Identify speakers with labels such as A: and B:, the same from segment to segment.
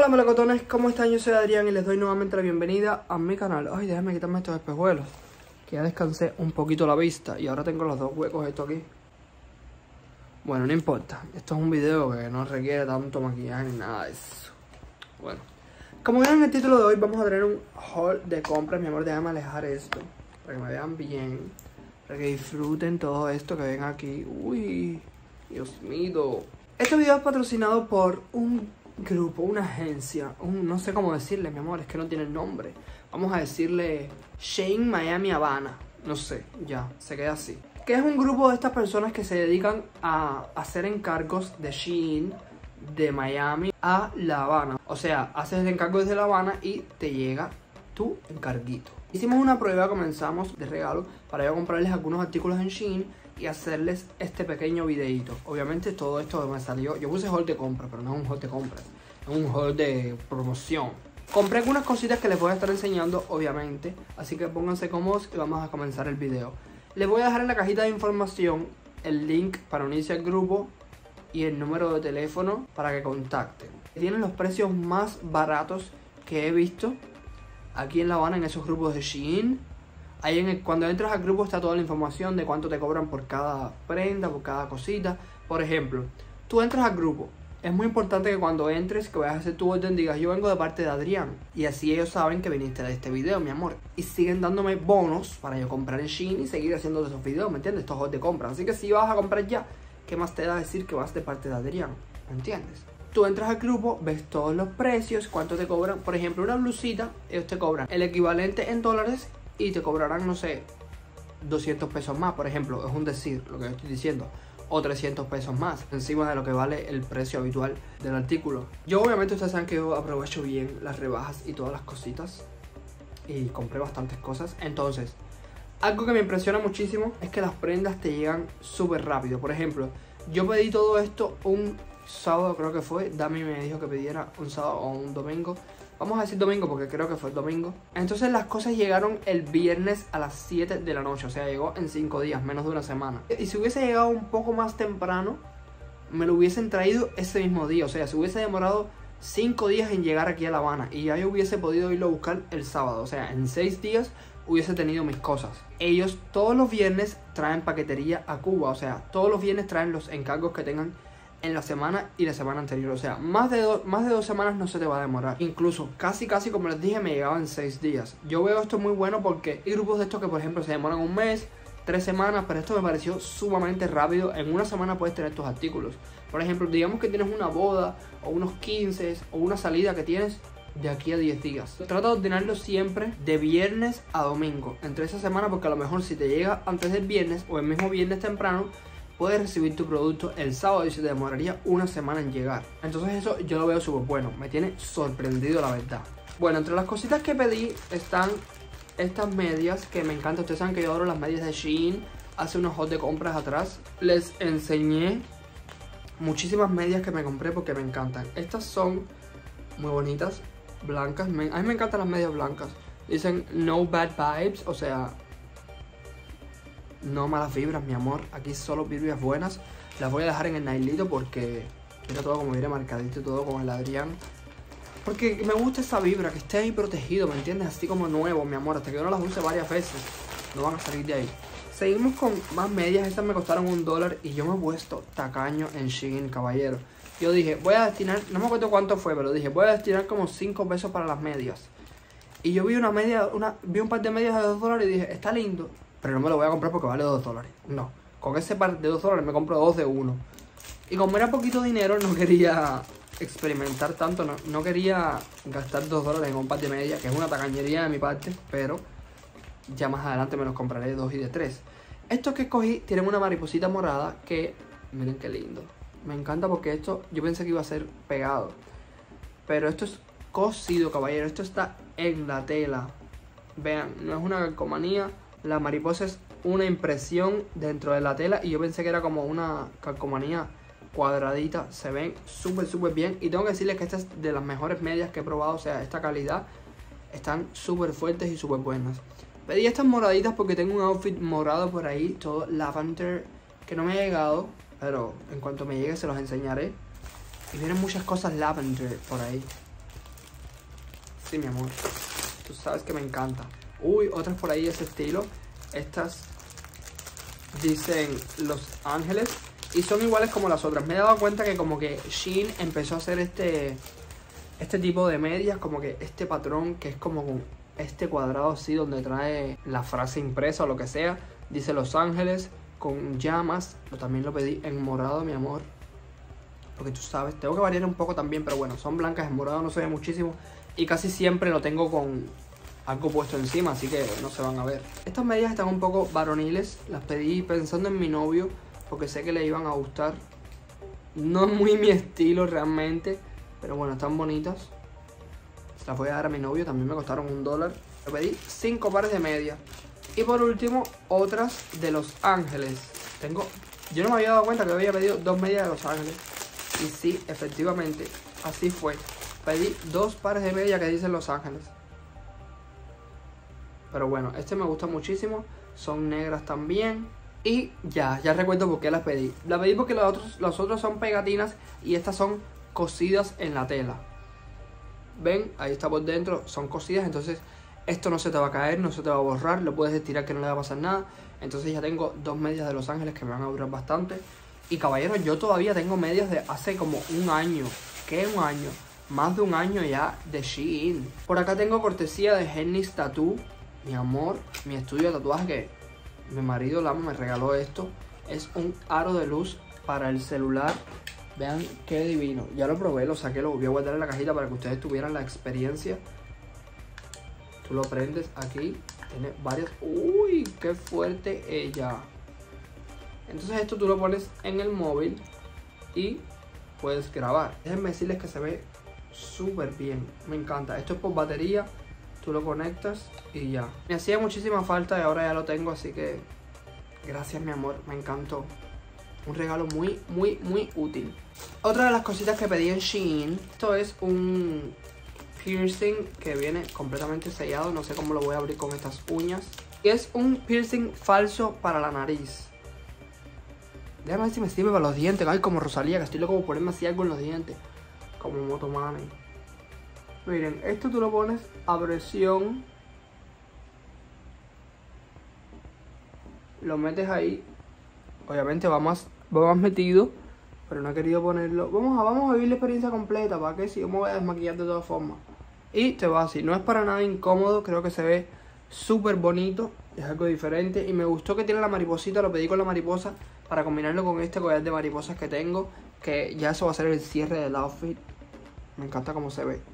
A: Hola melocotones, ¿cómo están? Yo soy Adrián y les doy nuevamente la bienvenida a mi canal. Ay, déjame quitarme estos espejuelos, que ya descansé un poquito la vista y ahora tengo los dos huecos estos aquí. Bueno, no importa, esto es un video que no requiere tanto maquillaje ni nada de eso. Bueno, como vieron en el título de hoy, vamos a tener un haul de compras. Mi amor, déjame alejar esto para que me vean bien, para que disfruten todo esto que ven aquí. Uy, Dios mío. Este video es patrocinado por un grupo, una agencia, no sé cómo decirle, mi amor, es que no tiene nombre. Vamos a decirle Shein Miami Habana, no sé, ya, se queda así. Que es un grupo de estas personas que se dedican a hacer encargos de Shein de Miami a La Habana. O sea, haces el encargo desde La Habana y te llega tu encarguito. Hicimos una prueba, comenzamos de regalo para yo comprarles algunos artículos en Shein y hacerles este pequeño videito. Obviamente todo esto me salió, yo puse haul de compra, pero no es un haul de compras, es un haul de promoción. Compré algunas cositas que les voy a estar enseñando, obviamente, así que pónganse cómodos y vamos a comenzar el video. Les voy a dejar en la cajita de información el link para unirse al grupo y el número de teléfono para que contacten. Tienen los precios más baratos que he visto aquí en La Habana en esos grupos de Shein. Ahí cuando entras al grupo está toda la información de cuánto te cobran por cada prenda, por cada cosita. Por ejemplo, tú entras al grupo. Es muy importante que cuando entres, que vayas a hacer tu orden, digas yo vengo de parte de Adrián. Y así ellos saben que viniste de este video, mi amor. Y siguen dándome bonos para yo comprar en Shein y seguir haciendo esos videos, ¿me entiendes? Estos hauls de compra. Así que si vas a comprar ya, ¿qué más te da decir que vas de parte de Adrián? ¿Me entiendes? Tú entras al grupo, ves todos los precios, cuánto te cobran. Por ejemplo, una blusita, ellos te cobran el equivalente en dólares y te cobrarán, no sé, 200 pesos más, por ejemplo. Es un decir, lo que yo estoy diciendo. O 300 pesos más, encima de lo que vale el precio habitual del artículo. Yo obviamente ustedes saben que yo aprovecho bien las rebajas y todas las cositas. Y compré bastantes cosas. Entonces, algo que me impresiona muchísimo es que las prendas te llegan súper rápido. Por ejemplo, yo pedí todo esto un sábado, creo que fue. Dami me dijo que pidiera un sábado o un domingo. Vamos a decir domingo porque creo que fue el domingo. Entonces las cosas llegaron el viernes a las 7 de la noche. O sea, llegó en 5 días, menos de una semana. Y si hubiese llegado un poco más temprano, me lo hubiesen traído ese mismo día. O sea, si hubiese demorado 5 días en llegar aquí a La Habana y ya yo hubiese podido irlo a buscar el sábado. O sea, en 6 días hubiese tenido mis cosas. Ellos todos los viernes traen paquetería a Cuba. O sea, todos los viernes traen los encargos que tengan en la semana y la semana anterior. O sea, más de 2 semanas no se te va a demorar. Incluso casi como les dije, me llegaba en 6 días. Yo veo esto muy bueno porque hay grupos de estos que por ejemplo se demoran un mes, 3 semanas, pero esto me pareció sumamente rápido. En una semana puedes tener tus artículos. Por ejemplo, digamos que tienes una boda o unos 15 o una salida que tienes de aquí a 10 días. Trata de ordenarlo siempre de viernes a domingo entre esa semana, porque a lo mejor si te llega antes del viernes o el mismo viernes temprano, puedes recibir tu producto el sábado y se te demoraría una semana en llegar. Entonces eso yo lo veo súper bueno. Me tiene sorprendido, la verdad. Bueno, entre las cositas que pedí están estas medias que me encantan. Ustedes saben que yo adoro las medias de Shein. Hace unos hauls de compras atrás les enseñé muchísimas medias que me compré porque me encantan. Estas son muy bonitas, blancas. A mí me encantan las medias blancas. Dicen no bad vibes, o sea, no malas vibras, mi amor. Aquí solo vibras buenas. Las voy a dejar en el nailito porque mira todo como viene marcadito, todo con el Adrián. Porque me gusta esa vibra, que esté ahí protegido, ¿me entiendes? Así como nuevo, mi amor. Hasta que yo no las use varias veces, no van a salir de ahí. Seguimos con más medias. Estas me costaron $1 y yo me he puesto tacaño en Shein, caballero. Yo dije, voy a destinar, no me acuerdo cuánto fue, pero dije, voy a destinar como 5 pesos para las medias. Y yo vi una media, vi un par de medias de $2 y dije, está lindo, pero no me lo voy a comprar porque vale $2. No, con ese par de $2 me compro 2 de 1. Y como era poquito dinero, no quería experimentar tanto, no quería gastar $2 en un par de medias, que es una tacañería de mi parte, pero ya más adelante me los compraré de 2 y de 3. Estos que escogí tienen una mariposita morada que, miren qué lindo. Me encanta porque esto, yo pensé que iba a ser pegado, pero esto es cosido, caballero. Esto está en la tela. Vean, no es una calcomanía. La mariposa es una impresión dentro de la tela y yo pensé que era como una calcomanía cuadradita. Se ven súper bien y tengo que decirles que esta es de las mejores medias que he probado. O sea, esta calidad, están súper fuertes y súper buenas. Pedí estas moraditas porque tengo un outfit morado por ahí, todo lavender, que no me ha llegado, pero en cuanto me llegue se los enseñaré. Y vienen muchas cosas lavender por ahí. Sí, mi amor. Tú sabes que me encanta. Uy, otras por ahí de ese estilo. Estas dicen Los Ángeles y son iguales como las otras. Me he dado cuenta que como que Shein empezó a hacer este tipo de medias, como que este patrón que es como con este cuadrado así donde trae la frase impresa o lo que sea. Dice Los Ángeles con llamas. Yo también lo pedí en morado, mi amor, porque tú sabes, tengo que variar un poco también, pero bueno, son blancas, en morado no se ve muchísimo y casi siempre lo tengo con algo puesto encima, así que no se van a ver. Estas medias están un poco varoniles, las pedí pensando en mi novio porque sé que le iban a gustar. No es muy mi estilo realmente, pero bueno, están bonitas. Se las voy a dar a mi novio, también me costaron $1. Le pedí 5 pares de medias. Y por último, otras de Los Ángeles. Yo no me había dado cuenta que había pedido 2 medias de Los Ángeles. Y sí, efectivamente, así fue. Pedí 2 pares de medias que dicen Los Ángeles. Pero bueno, este me gusta muchísimo. Son negras también. Y ya recuerdo por qué las pedí. Las pedí porque los otros son pegatinas y estas son cosidas en la tela. ¿Ven? Ahí está por dentro. Son cosidas, entonces esto no se te va a caer, no se te va a borrar. Lo puedes estirar que no le va a pasar nada. Entonces ya tengo 2 medias de Los Ángeles que me van a durar bastante. Y caballeros, yo todavía tengo medias de hace como un año. ¿Qué un año? Más de un año ya de Shein. Por acá tengo cortesía de Henny's Tattoo. Mi amor, mi estudio de tatuaje que mi marido Lama me regaló esto. Es un aro de luz para el celular. Vean qué divino. Ya lo probé, lo saqué, lo volví a guardar en la cajita para que ustedes tuvieran la experiencia. Tú lo prendes aquí. Tiene varias... ¡Uy! ¡Qué fuerte ella! Entonces esto tú lo pones en el móvil y puedes grabar. Déjenme decirles que se ve súper bien. Me encanta. Esto es por batería. Tú lo conectas y ya. Me hacía muchísima falta y ahora ya lo tengo, así que gracias, mi amor. Me encantó. Un regalo muy, muy, muy útil. Otra de las cositas que pedí en Shein. Esto es un piercing que viene completamente sellado. No sé cómo lo voy a abrir con estas uñas. Y es un piercing falso para la nariz. Déjame ver si me sirve para los dientes. Ay, como Rosalía, que estoy loco por ponerme así algo en los dientes. Como Motomami. Miren, esto tú lo pones a presión. Lo metes ahí. Obviamente va más metido, pero no he querido ponerlo. Vamos a vivir la experiencia completa. ¿Para qué? Si yo me voy a desmaquillar de todas formas. Y te va así. No es para nada incómodo. Creo que se ve súper bonito. Es algo diferente. Y me gustó que tiene la mariposita. Lo pedí con la mariposa para combinarlo con este collar de mariposas que tengo. Que ya eso va a ser el cierre del outfit. Me encanta cómo se ve.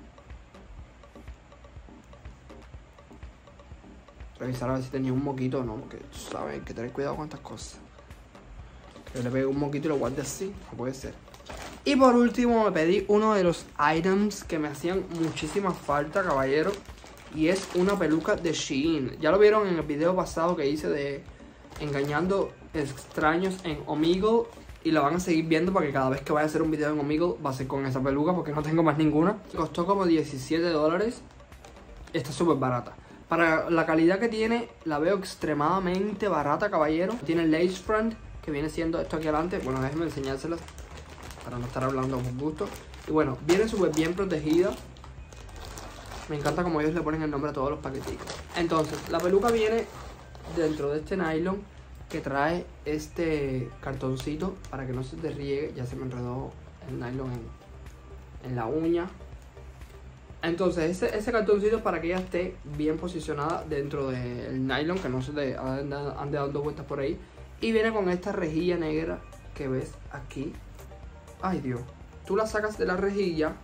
A: Revisar a ver si tenía un moquito o no, porque tú sabes, hay que tener cuidado con estas cosas. Yo le pegué un moquito y lo guardé así, no puede ser. Y por último me pedí uno de los items que me hacían muchísima falta, caballero. Y es una peluca de Shein. Ya lo vieron en el video pasado que hice de engañando extraños en Omegle. Y lo van a seguir viendo porque cada vez que vaya a hacer un video en Omegle va a ser con esa peluca porque no tengo más ninguna. Costó como $17. Está súper barata. Para la calidad que tiene, la veo extremadamente barata, caballero. Tiene lace front, que viene siendo esto aquí adelante. Bueno, déjenme enseñárselas para no estar hablando con gusto. Y bueno, viene súper bien protegida. Me encanta como ellos le ponen el nombre a todos los paquetitos. Entonces, la peluca viene dentro de este nylon que trae este cartoncito para que no se te riegue. Ya se me enredó el nylon en la uña. Entonces ese cartoncito es para que ella esté bien posicionada dentro del nylon, que no se te ande dando vueltas por ahí. Y viene con esta rejilla negra que ves aquí. Ay, Dios. Tú la sacas de la rejilla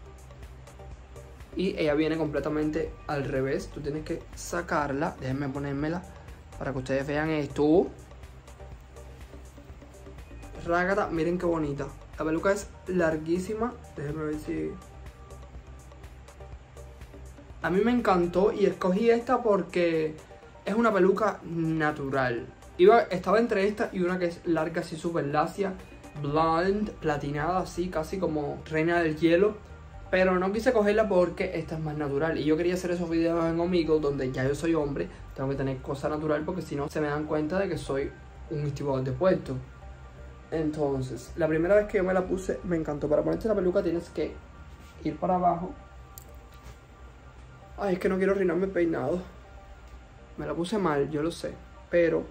A: y ella viene completamente al revés. Tú tienes que sacarla. Déjenme ponérmela para que ustedes vean esto. Rágata, miren qué bonita. La peluca es larguísima. Déjenme ver si... A mí me encantó y escogí esta porque es una peluca natural. Estaba entre esta y una que es larga, así súper lacia, blonde, platinada, así casi como reina del hielo. Pero no quise cogerla porque esta es más natural. Y yo quería hacer esos videos en Omegle donde ya yo soy hombre. Tengo que tener cosa natural porque si no se me dan cuenta de que soy un estibador de puerto. Entonces, la primera vez que yo me la puse me encantó. Para ponerte la peluca tienes que ir para abajo Ay, es que no quiero arruinarme el peinado. Me lo puse mal, yo lo sé. Pero...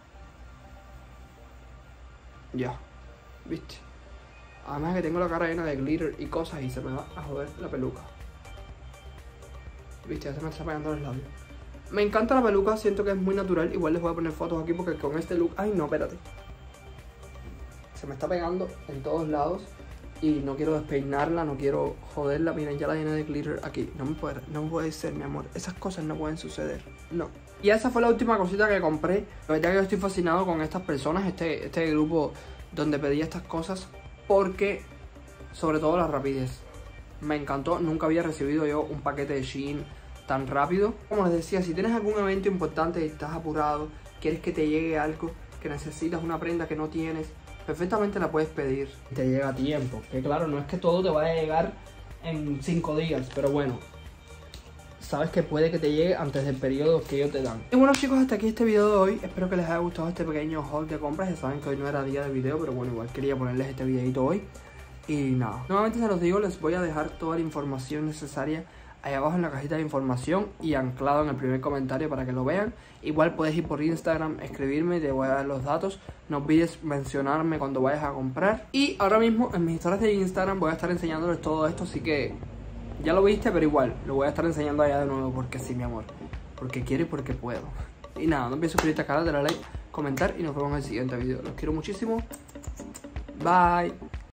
A: ya. ¿Viste? Además que tengo la cara llena de glitter y cosas y se me va a joder la peluca. ¿Viste? Ya se me está pegando los labios. Me encanta la peluca, siento que es muy natural. Igual les voy a poner fotos aquí porque con este look... Ay, no, espérate. Se me está pegando en todos lados. Y no quiero despeinarla, no quiero joderla. Miren, ya la llené de glitter aquí. No me puede ser, mi amor. Esas cosas no pueden suceder. No. Y esa fue la última cosita que compré. La verdad que yo estoy fascinado con estas personas. Este grupo donde pedí estas cosas. Porque, sobre todo la rapidez. Me encantó. Nunca había recibido yo un paquete de Shein tan rápido. Como les decía, si tienes algún evento importante y estás apurado, quieres que te llegue algo, que necesitas una prenda que no tienes, perfectamente la puedes pedir. Te llega a tiempo. Que claro, no es que todo te vaya a llegar en 5 días, pero bueno, sabes que puede que te llegue antes del periodo que ellos te dan. Y bueno, chicos, hasta aquí este video de hoy. Espero que les haya gustado este pequeño haul de compras. Ya saben que hoy no era día de video, pero bueno, igual quería ponerles este videito hoy. Y nada, nuevamente se los digo, les voy a dejar toda la información necesaria ahí abajo en la cajita de información y anclado en el primer comentario para que lo vean. Igual puedes ir por Instagram, escribirme y te voy a dar los datos. No olvides mencionarme cuando vayas a comprar. Y ahora mismo en mis historias de Instagram voy a estar enseñándoles todo esto, así que ya lo viste, pero igual lo voy a estar enseñando allá de nuevo porque sí, mi amor. Porque quiero y porque puedo. Y nada, no olvides suscribirte al canal, darle like, comentar y nos vemos en el siguiente video. Los quiero muchísimo. Bye.